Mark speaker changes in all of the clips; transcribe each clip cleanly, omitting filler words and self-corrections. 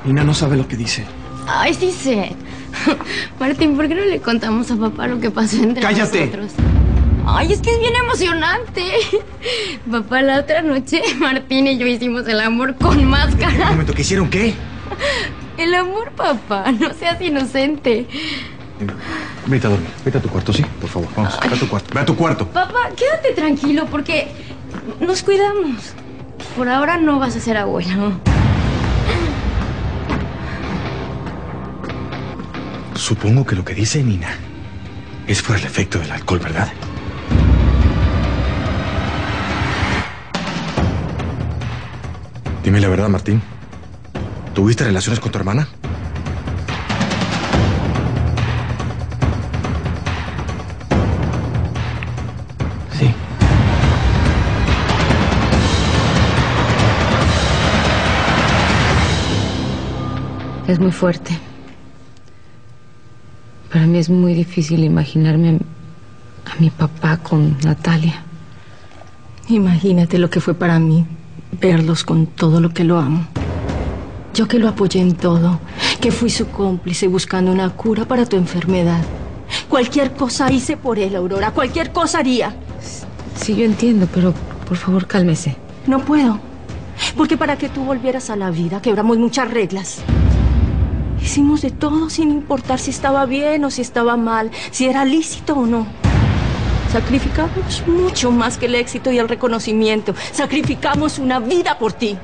Speaker 1: Nina no sabe lo que dice.
Speaker 2: Ay, sí sé. Martín, ¿por qué no le contamos a papá lo que pasó entre
Speaker 1: ¡cállate!
Speaker 2: nosotros? Ay, es que es bien emocionante. Papá, la otra noche Martín y yo hicimos el amor con máscara.
Speaker 1: Un momento, ¿qué hicieron qué?
Speaker 2: El amor, papá, no seas inocente.
Speaker 1: Vete a dormir, vete a tu cuarto, sí, por favor, vamos, ve a tu cuarto, ve a tu cuarto.
Speaker 2: Papá, quédate tranquilo porque nos cuidamos. Por ahora no vas a ser abuelo.
Speaker 1: Supongo que lo que dice Nina es por el efecto del alcohol, ¿verdad? Dime la verdad, Martín. ¿Tuviste relaciones con tu hermana? Sí.
Speaker 3: Es muy fuerte. Para mí es muy difícil imaginarme a mi papá con Natalia.
Speaker 4: Imagínate lo que fue para mí verlos con todo lo que lo amo. Yo que lo apoyé en todo, que fui su cómplice buscando una cura para tu enfermedad. Cualquier cosa hice por él, Aurora, cualquier cosa haría.
Speaker 3: Sí, yo entiendo, pero por favor cálmese.
Speaker 4: No puedo, porque para que tú volvieras a la vida quebramos muchas reglas. Hicimos de todo sin importar si estaba bien o si estaba mal, si era lícito o no. Sacrificamos mucho más que el éxito y el reconocimiento. Sacrificamos una vida por ti.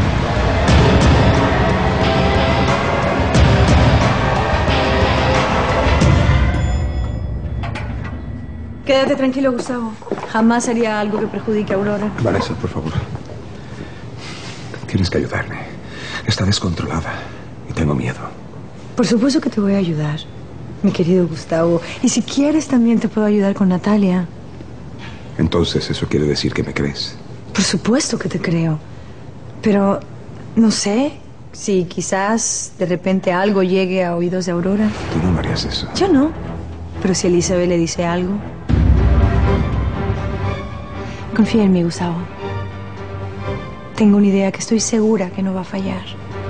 Speaker 5: Quédate tranquilo, Gustavo. Jamás haría algo que perjudique a Aurora.
Speaker 6: Vanessa, por favor. Tienes que ayudarme. Está descontrolada y tengo miedo.
Speaker 5: Por supuesto que te voy a ayudar, mi querido Gustavo. Y si quieres, también te puedo ayudar con Natalia.
Speaker 6: Entonces, ¿eso quiere decir que me crees?
Speaker 5: Por supuesto que te creo. Pero no sé si quizás de repente algo llegue a oídos de Aurora.
Speaker 6: Tú no me harías eso.
Speaker 5: Yo no. Pero si Elizabeth le dice algo... Confía en mí, Gustavo. Tengo una idea que estoy segura que no va a fallar.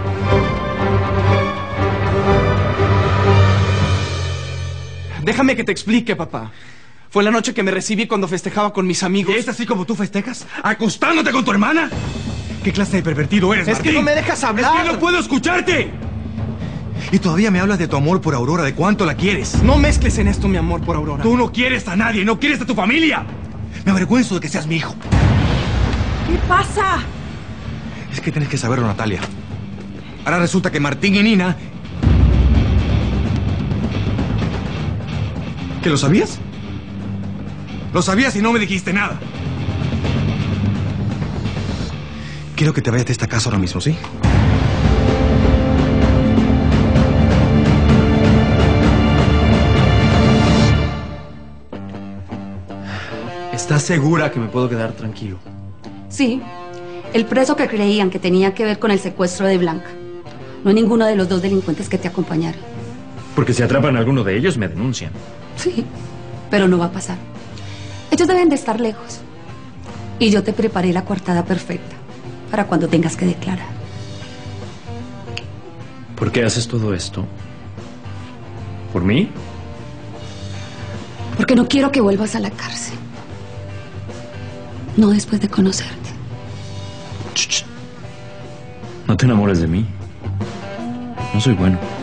Speaker 1: Déjame que te explique, papá. Fue la noche que me recibí cuando festejaba con mis amigos.
Speaker 7: ¿Y es así como tú festejas? ¿Acostándote con tu hermana? ¿Qué clase de pervertido eres,
Speaker 1: Es
Speaker 7: Martín?
Speaker 1: que no me dejas hablar.
Speaker 7: ¡Es que no puedo escucharte! Y todavía me hablas de tu amor por Aurora, de cuánto la quieres.
Speaker 1: No mezcles en esto mi amor por Aurora.
Speaker 7: Tú no quieres a nadie, no quieres a tu familia. Me avergüenzo de que seas mi hijo.
Speaker 5: ¿Qué pasa?
Speaker 7: Es que tienes que saberlo, Natalia. Ahora resulta que Martín y Nina... ¿Que lo sabías? Lo sabías y no me dijiste nada. Quiero que te vayas de esta casa ahora mismo, ¿sí?
Speaker 1: ¿Estás segura que me puedo quedar tranquilo?
Speaker 8: Sí, el preso que creían que tenía que ver con el secuestro de Blanca. No hay ninguno de los dos delincuentes que te acompañaron.
Speaker 9: Porque si atrapan a alguno de ellos, me denuncian.
Speaker 8: Sí, pero no va a pasar. Ellos deben de estar lejos. Y yo te preparé la coartada perfecta para cuando tengas que declarar.
Speaker 9: ¿Por qué haces todo esto? ¿Por mí?
Speaker 8: Porque no quiero que vuelvas a la cárcel. No después de conocerte.
Speaker 9: No te enamores de mí. No soy bueno.